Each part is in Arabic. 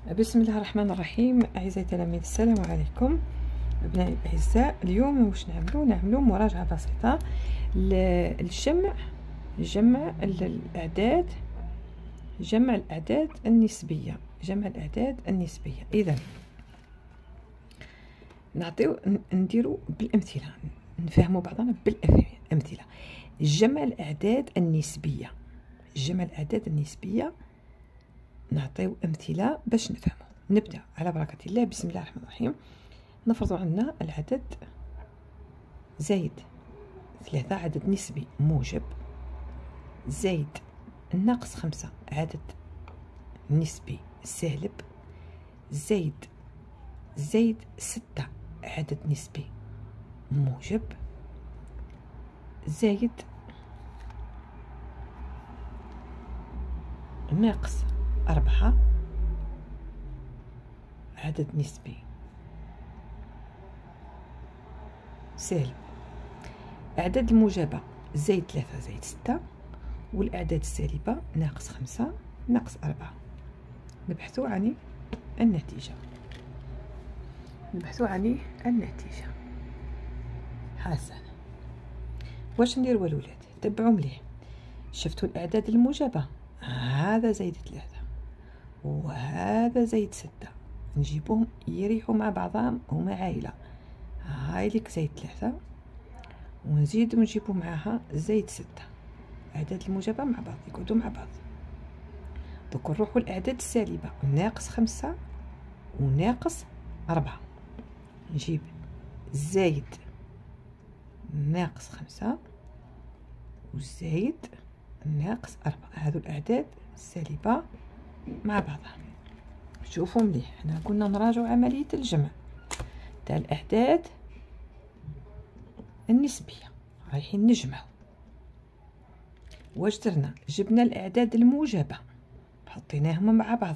بسم الله الرحمن الرحيم. اعزائي التلاميذ، السلام عليكم. ابنائي الاعزاء، اليوم واش نعملوا مراجعه بسيطه جمع الاعداد، جمع الاعداد النسبيه. اذا نديروا بالامثله، نفهموا بعضنا بالامثله. جمع الاعداد النسبيه، نعطيو امثله باش نفهموا. نبدا على بركه الله. بسم الله الرحمن الرحيم. نفرضوا عندنا العدد زايد 3 عدد نسبي موجب، زايد ناقص 5 عدد نسبي سالب، زايد 6 عدد نسبي موجب، زايد ناقص 4 عدد نسبي سالب. أعداد الموجبة زايد 3 زايد 6، والأعداد السالبة ناقص 5 ناقص 4. نبحثوا عن النتيجة. حسنا، واش نديروا الولاد؟ تبعوا مليح. شفتوا الأعداد الموجبة، هذا زايد 3 وهذا زايد 6، نجيبوهم يريحوا مع بعضهم، هما عائلة. هاي لك زايد 3 ونزيدو نجيبو معاها زايد 6، اعداد الموجبة مع بعض يقعدوا مع بعض. دوك نروحوا الاعداد السالبة، ناقص 5 وناقص 4، نجيب زايد ناقص 5 وزايد ناقص 4. هذو الاعداد السالبة مع بعضها. شوفوا مليح، حنا كنا نراجعوا عملية الجمع تاع الأعداد النسبية، رايحين نجمعوا. واش درنا؟ جبنا الأعداد الموجبة حطيناهم مع بعض،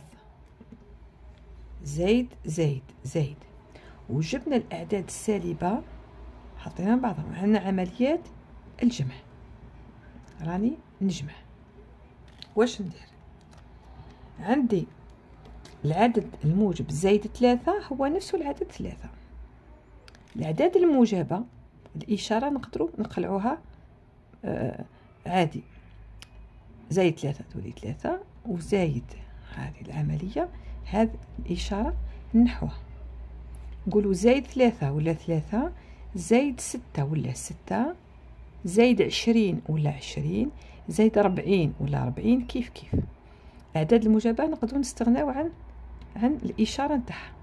زايد زايد زايد، وجبنا الأعداد السالبة حطيناها مع بعضهم. عندنا عمليات الجمع، راني نجمع. واش ندير؟ عندي العدد الموجب زايد 3 هو نفسه العدد 3. الأعداد الموجبة الإشارة نقدروا نقلعوها عادي، زايد 3 تولي 3، وزايد هذه العملية، هذه الإشارة نحوها، نقولوا زايد 3 ولا 3، زايد 6 ولا 6، زايد 20 ولا 20، زايد 40 ولا 40، كيف الأعداد الموجبة نقدروا نستغناو عن الإشارة نتاعها.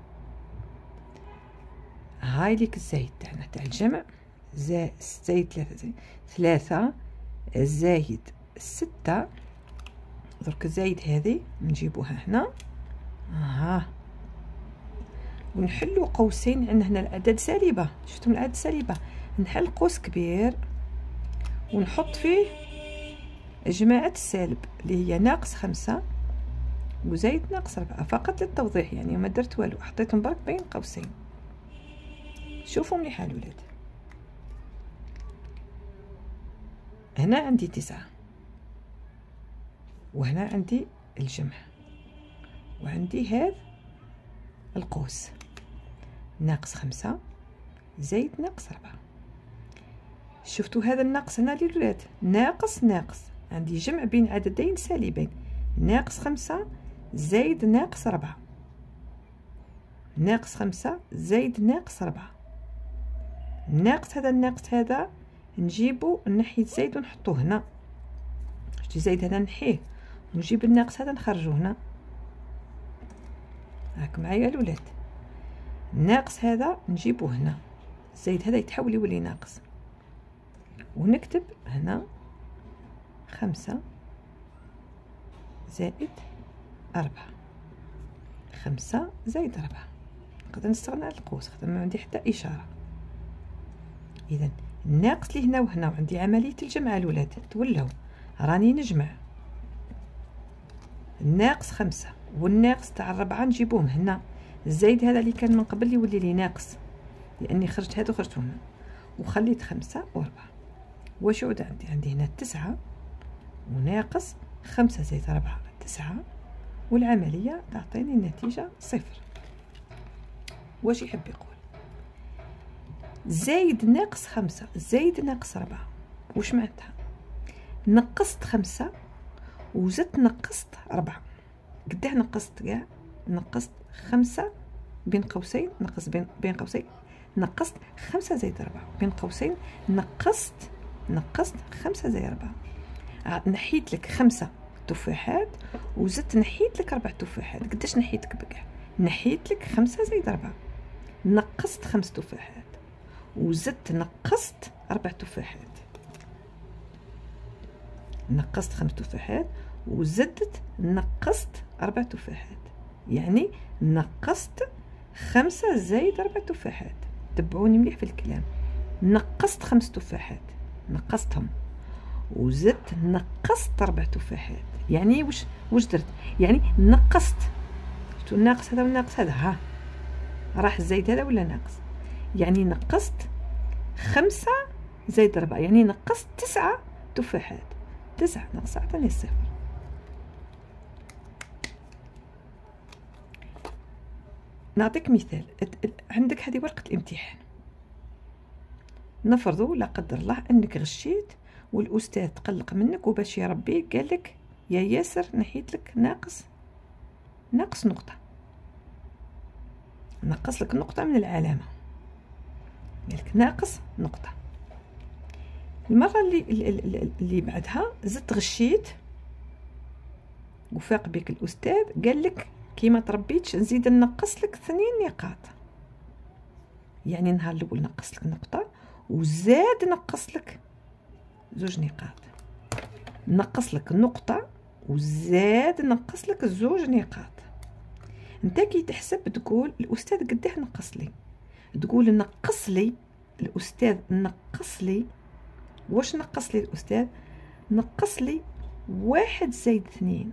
هاي ليك الزايد تاعنا تاع الجمع، زايد 3 زايد 6. درك زايد هذه نجيبوها هنا، ونحلو قوسين. عندنا هنا الأعداد سالبة، شفتم الأعداد السالبة؟ نحل قوس كبير ونحط فيه جماعة السالب اللي هي ناقص 5 وزايد ناقص 4، فقط للتوضيح يعني، ما درت والو، حطيتهم برك بين قوسين. شوفوا مليح الولاد، هنا عندي 9 وهنا عندي الجمع، وعندي هذا القوس ناقص 5 زايد ناقص 4. شفتوا هذا الناقص هنا للولاد؟ ناقص عندي جمع بين عددين سالبين، ناقص 5 زايد ناقص 4، ناقص 5 زايد ناقص 4. الناقص هذا الناقص هذا نجيبو نحي زايد ونحطوه هنا، شتي زايد هذا نحيه ونجيب الناقص هذا نخرجوه هنا. راك معايا الولاد؟ الناقص هذا نجيبوه هنا، زايد هذا يتحول يولي ناقص، ونكتب هنا 5 زائد 4، 5 زائد 4. نقدر نستغنى عن القوس، خاطر ما عندي حتى إشارة. إذا الناقص اللي هنا وهنا، وعندي عملية الجمع الولاد، تولوا راني نجمع. الناقص 5 والناقص تاع 4 نجيبوهم هنا، الزايد هذا اللي كان من قبل يولي لي ناقص، لأني خرجت هذا وخرجت هنا، وخليت 5 و4. واش يعود عندي هنا 9 وناقص 5 زائد 4 9، والعملية تعطيني النتيجة 0. واش يحب يقول؟ زايد ناقص 5 زايد ناقص 4 واش معناتها؟ نقصت 5 وزدت نقصت 4. قداه نقصت كاع؟ نقصت 5 بين قوسين، نقص بين قوسين، نقصت 5 زائد 4 بين قوسين، نقصت 5 زائد 4. نحيت لك 5 تفاحات وزدت نحيت لك 4 تفاحات. قداش نحيت لك بكاع؟ نحيت لك 5 زائد 4. نقصت 5 تفاحات وزدت نقصت 4 تفاحات. نقصت 5 تفاحات وزدت نقصت 4 تفاحات، يعني نقصت 5 زائد 4 تفاحات. تبعوني مليح في الكلام. نقصت 5 تفاحات، نقصتهم وزدت نقصت 4 تفاحات. يعني واش درت؟ يعني نقصت. شفتوا الناقص هذا والناقص هذا؟ ها راح الزايد هذا ولا ناقص؟ يعني نقصت 5 زائد 4، يعني نقصت 9 تفاحات. 9 ناقص عطاني 0. نعطيك مثال. عندك هذه ورقة الامتحان، نفرضوا لا قدر الله انك غشيت والاستاذ تقلق منك وباش يربيك قال لك يا ياسر نحيت لك ناقص نقطة، نقص لك نقطة من العلامة، قال لك ناقص نقطة. المرة اللي بعدها زدت غشيت وفاق بك الاستاذ قال لك كي ما تربيتش نزيد نقص لك 2 نقاط. يعني النهار الاول نقص لك نقطة وزاد نقص لك 2 نقاط. نقص لك نقطة وزاد نقص لك 2 نقاط. انت كي تحسب تقول الاستاذ قداه نقص لي، تقول نقص لي الاستاذ، نقص لي. واش نقص لي الاستاذ؟ نقص لي 1 زائد 2.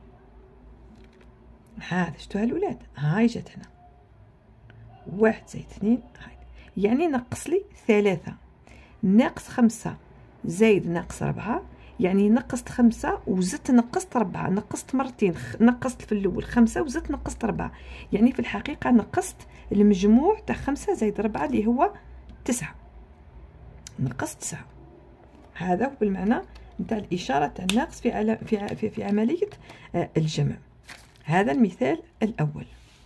هذا شفتوها الولاد؟ هاي جات هنا 1 زائد 2 هاي، يعني نقص لي 3. ناقص 5 زائد ناقص 4، يعني نقصت 5 وزدت نقصت 4، نقصت مرتين. نقصت في الاول 5 وزدت نقصت 4، يعني في الحقيقة نقصت المجموع تاع 5 زائد 4 اللي هو 9. نقصت 9. هذا هو بالمعنى نتاع الإشارة تاع الناقص في عملية الجمع. هذا المثال الأول.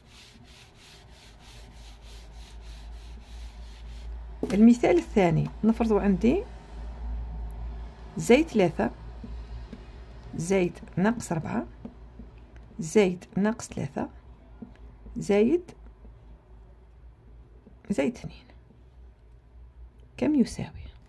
المثال الثاني، نفرضوا عندي زايد 3 زايد ناقص 4 زايد ناقص 3 زايد 2 كم يساوي؟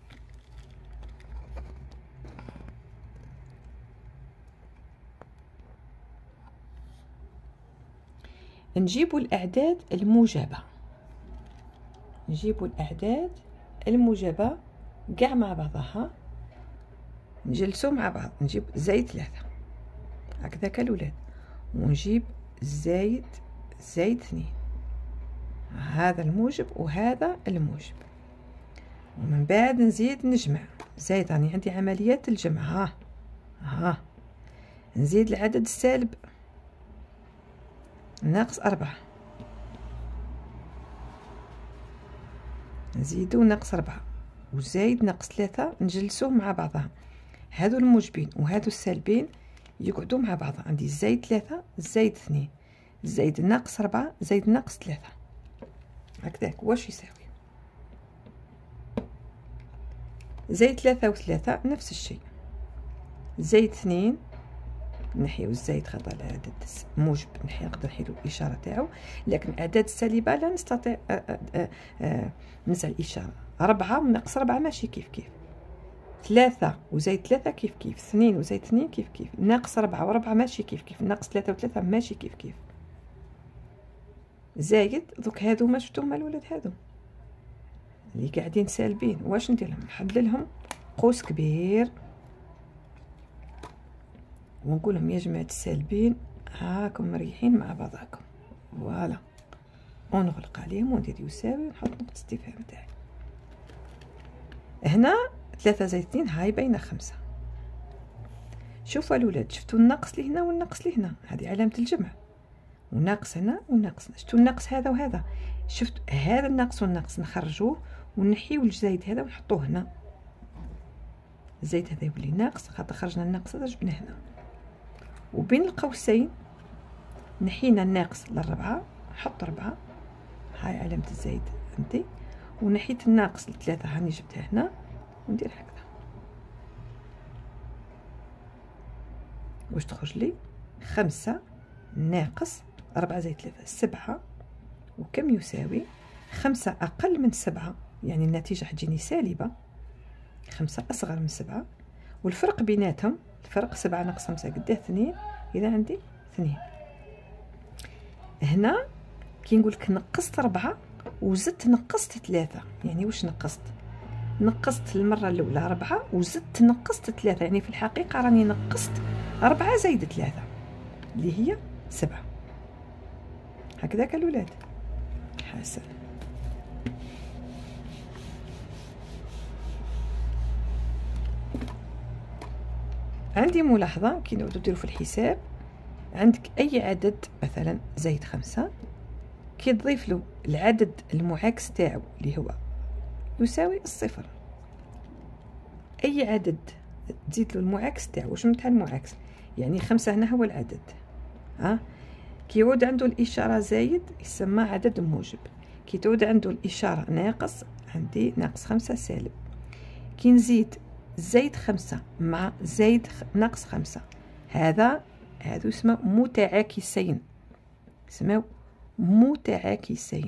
نجيب الأعداد الموجبة، نجيب الأعداد الموجبة كاع مع بعضها، نجلسو مع بعض. نجيب زايد 3 هكذاك الولاد، ونجيب زايد 2، هذا الموجب وهذا الموجب، ومن بعد نزيد نجمع. زايد راني عندي عمليات الجمع. ها نزيد العدد السالب ناقص 4، نزيدو ناقص 4 وزايد ناقص 3 نجلسوهم مع بعضها. هادو الموجبين وهادو السالبين يقعدوا مع بعض. عندي زايد 3 زايد 2 زايد ناقص 4 زايد ناقص 3 هكذاك. واش يساوي؟ زايد 3 و3 نفس الشيء. زايد 2 نحيو الزايد خطأ العدد موجب، نقدر نحيلو الإشارة تاعو، لكن الأعداد السالبة لا نستطيع ننسى الإشارة. 4 وناقص 4 ماشي كيف كيف، 3 وزايد 3 كيف كيف، 2 وزايد 2 كيف كيف، ناقص 4 و4 ماشي كيف كيف، ناقص 3 و3 ماشي كيف كيف. زايد دوك هادو ما شفتوهم الولاد، هادو اللي قاعدين سالبين واش ندير لهم؟ نحللهم قوس كبير ونقول لهم يا جماعة السالبين هاكم مريحين مع بعضكم، فوالا، ونغلق عليهم وندير يساوي ونحط نقطة استفهام تاعي. هنا 3 زائد 2 هاي باينة 5. شوفوا الولاد، شفتوا الناقص لهنا والناقص لهنا، هذه علامة الجمع، وناقص هنا وناقص هنا. شفتوا الناقص هذا وهذا، شفت هذا الناقص والناقص نخرجوه ونحيو الزايد هذا ونحطوه هنا، الزايد هذا يولي ناقص خاطر خرجنا الناقص هذا جبناه هنا، وبين القوسين نحينا الناقص للربعة، حط 4، هاي علامة الزايد عندي، ونحيت الناقص ل3 هاني جبتها هنا وندير هكذا. واش تخرج لي؟ 5 ناقص 4 زائد 3 7. وكم يساوي 5 أقل من 7، يعني النتيجة حتجيني سالبة، 5 أصغر من 7، والفرق بيناتهم الفرق 7 ناقص 5 قداه 2، إذا عندي 2. هنا كي نقولك نقصت 4 وزدت نقصت 3، يعني واش نقصت؟ نقصت المرة الأولى 4 وزدت نقصت 3، يعني في الحقيقة راني نقصت 4 زائد 3 اللي هي 7. هكذاك الولاد. حسن. عندي ملاحظة كي نعودو نديرو في الحساب، عندك أي عدد مثلا زايد 5 كي تضيف له العدد المعاكس تاعو اللي هو يساوي الصفر، أي عدد تزيد له المعاكس تاعو. واش معناتها المعاكس؟ يعني 5 هنا هو العدد، كي يعود عنده الإشارة زايد يسمى عدد موجب، كي تعود عنده الإشارة ناقص عندي ناقص 5 سالب. كي نزيد زايد 5 مع زايد ناقص 5 هذا يسمى متعاكسين، يسمى متعاكسين،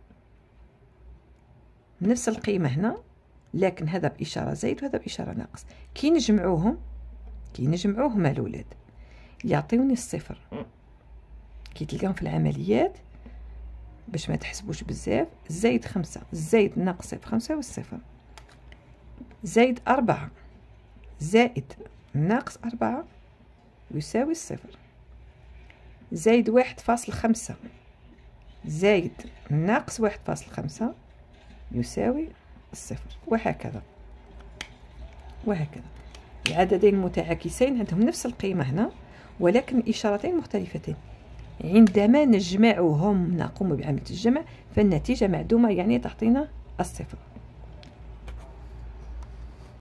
نفس القيمة هنا لكن هذا بإشارة زايد وهذا بإشارة ناقص. كي نجمعوهم الأولاد يعطيوني الصفر. كي تلقاهم في العمليات باش ما تحسبوش بزاف، زايد 5 زايد ناقص 5 والصفر، زايد 4 زائد ناقص 4 يساوي الصفر، زايد 1.5 زايد ناقص 1.5 يساوي الصفر، وهكذا وهكذا. العددين المتعاكسين عندهم نفس القيمة هنا ولكن الإشارتين مختلفتين. عندما نجمعهم نقوم بعملية الجمع فالنتيجة معدومة، يعني تعطينا الصفر.